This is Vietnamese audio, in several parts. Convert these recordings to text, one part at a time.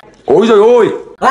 Ôi giời ơi.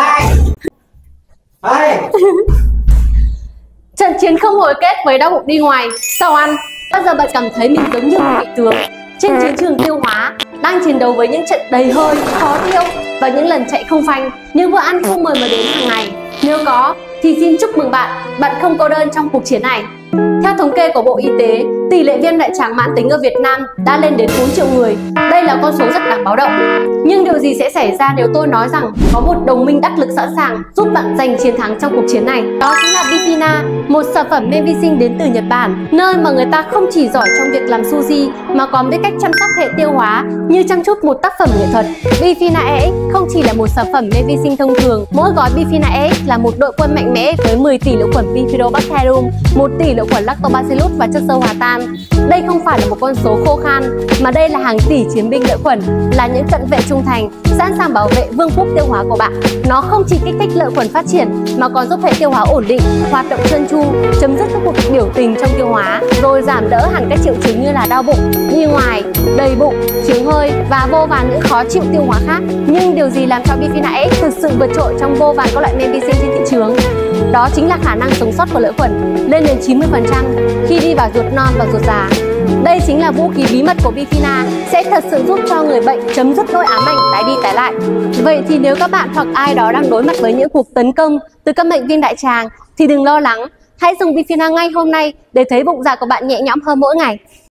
Trận chiến không hồi kết với đau bụng đi ngoài sau ăn. Bao giờ bạn cảm thấy mình giống như một vị tướng trên chiến trường tiêu hóa, đang chiến đấu với những trận đầy hơi, khó tiêu và những lần chạy không phanh, những bữa ăn không mời mà đến hàng ngày? Nếu có thì xin chúc mừng bạn, bạn không cô đơn trong cuộc chiến này. Theo thống kê của Bộ Y tế, tỷ lệ viêm đại tràng mãn tính ở Việt Nam đã lên đến 4 triệu người. Đây là con số rất đáng báo động. Nhưng điều gì sẽ xảy ra nếu tôi nói rằng có một đồng minh đắc lực sẵn sàng giúp bạn giành chiến thắng trong cuộc chiến này? Đó chính là Bifina, một sản phẩm men vi sinh đến từ Nhật Bản, nơi mà người ta không chỉ giỏi trong việc làm sushi mà còn biết cách chăm sóc hệ tiêu hóa như chăm chút một tác phẩm nghệ thuật. Bifina EX không chỉ là một sản phẩm men vi sinh thông thường, mỗi gói Bifina EX là một đội quân mạnh mẽ với 10 tỷ lỗ khuẩn Bifidobacterium, 1 tỷ lỗ khuẩn Lactobacillus và chất xơ hòa tan. Đây không phải là một con số khô khan, mà đây là hàng tỷ chiến binh lợi khuẩn, là những cận vệ trung thành, sẵn sàng bảo vệ vương quốc tiêu hóa của bạn. Nó không chỉ kích thích lợi khuẩn phát triển mà còn giúp hệ tiêu hóa ổn định, hoạt động trơn tru, chấm dứt các cuộc biểu tình trong tiêu hóa, rồi giảm đỡ hẳn các triệu chứng như là đau bụng, đi ngoài, đầy bụng, chướng hơi và vô vàn những khó chịu tiêu hóa khác. Nhưng điều gì làm cho Bifina X thực sự vượt trội trong vô vàn các loại men vi sinh trên thị trường? Đó chính là khả năng sống sót của lợi khuẩn lên đến 90% khi đi vào ruột non và ruột già. Đây chính là vũ khí bí mật của Bifina, sẽ thật sự giúp cho người bệnh chấm dứt nỗi ám ảnh tái đi tái lại. Vậy thì nếu các bạn hoặc ai đó đang đối mặt với những cuộc tấn công từ các bệnh viêm đại tràng thì đừng lo lắng, hãy dùng Bifina ngay hôm nay để thấy bụng dạ của bạn nhẹ nhõm hơn mỗi ngày.